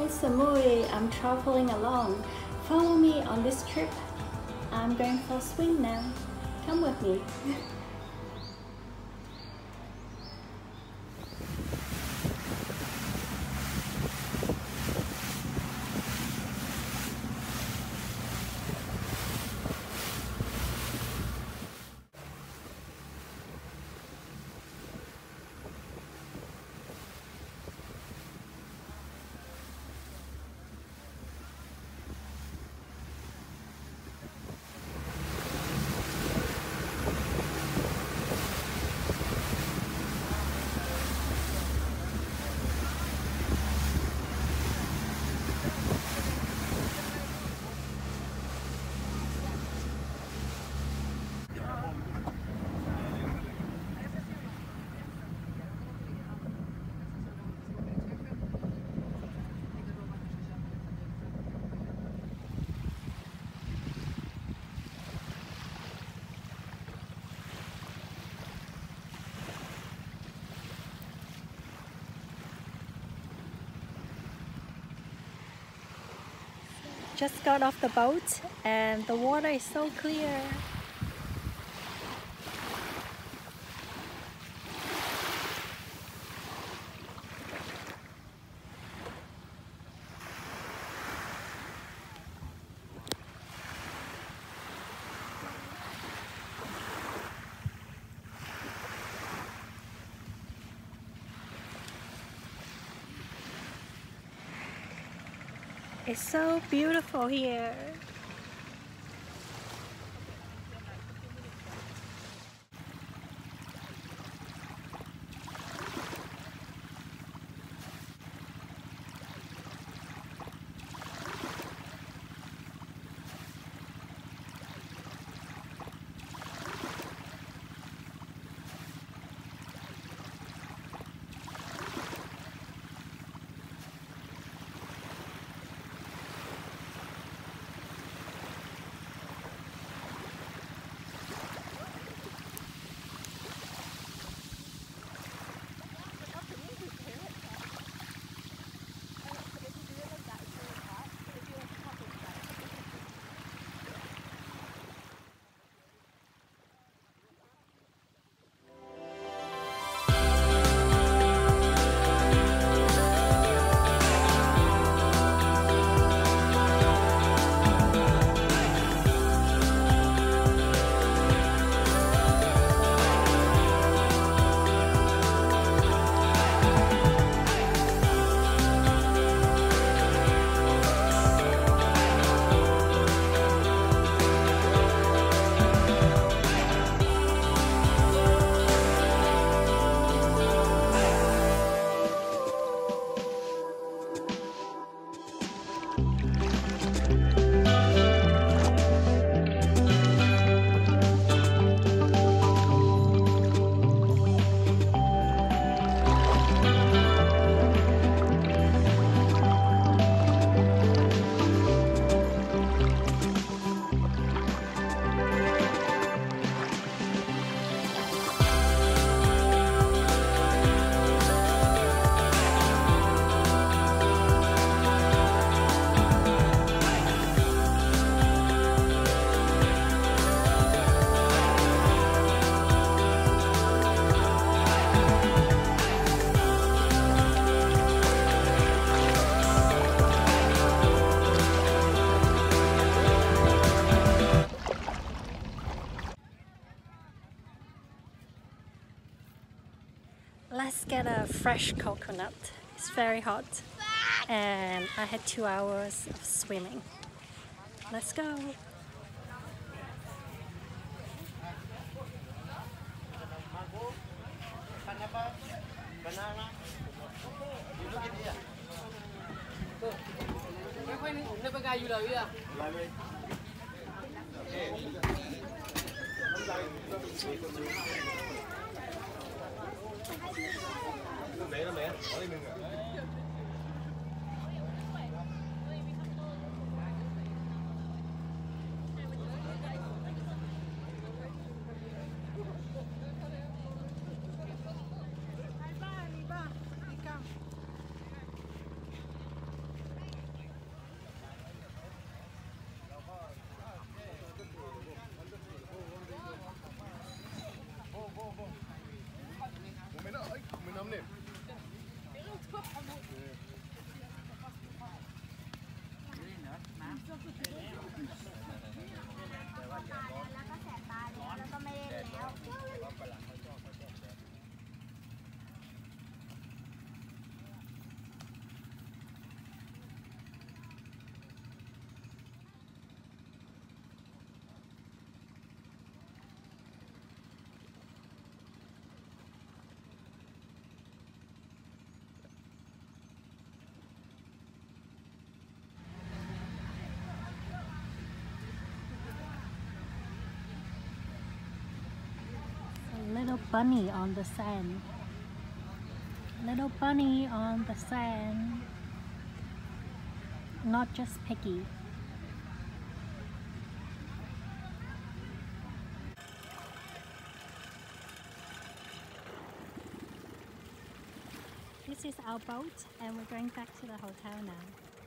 Koh Samui. I'm traveling along. Follow me on this trip. I'm going for a swim now. Come with me. Just got off the boat and the water is so clear. It's so beautiful here. Let's get a fresh coconut. It's very hot and I had 2 hours of swimming. Let's go! Little bunny on the sand. Little bunny on the sand. Not just picky. This is our boat and we're going back to the hotel now.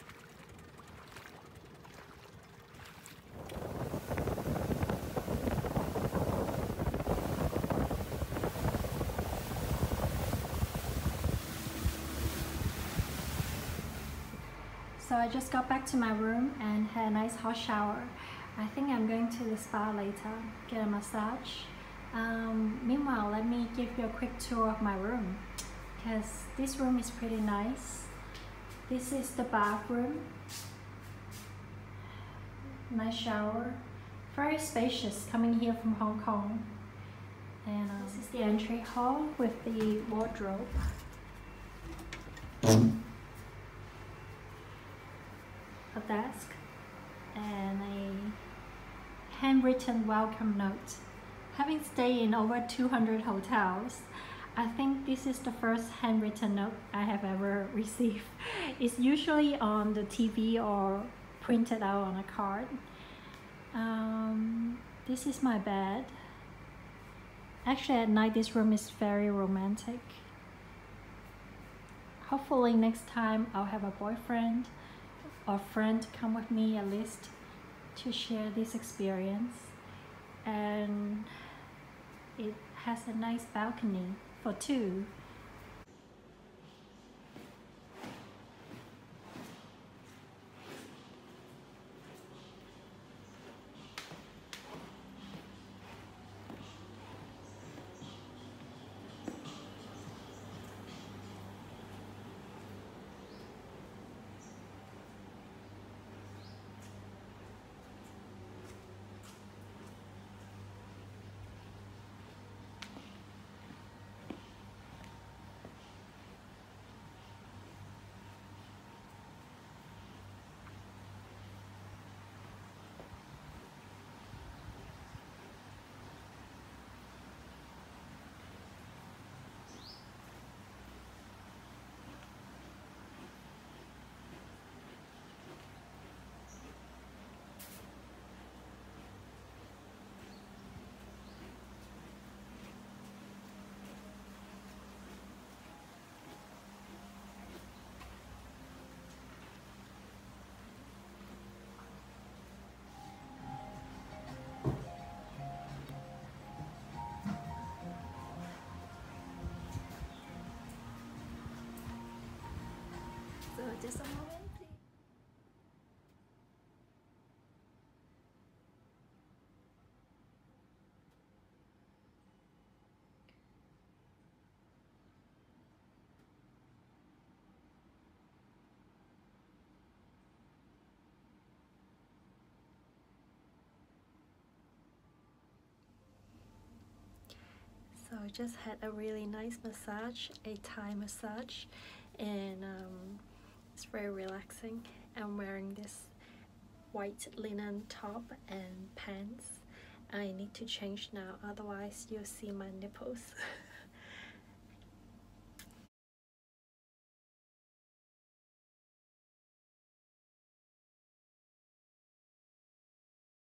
So I just got back to my room and had a nice hot shower. I think I'm going to the spa later, get a massage. Meanwhile, let me give you a quick tour of my room, because this room is pretty nice. This is the bathroom. Nice shower. Very spacious, coming here from Hong Kong. And this is the entry hall with the wardrobe. A desk and a handwritten welcome note. Having stayed in over 200 hotels, I think this is the first handwritten note I have ever received. It's usually on the TV or printed out on a card. This is my bed. Actually, at night this room is very romantic. Hopefully next time I'll have a boyfriend or friend to come with me, at least to share this experience. And it has a nice balcony for two. So just a moment, please. So I just had a really nice massage, a Thai massage, and it's very relaxing. I'm wearing this white linen top and pants. I need to change now, otherwise you'll see my nipples.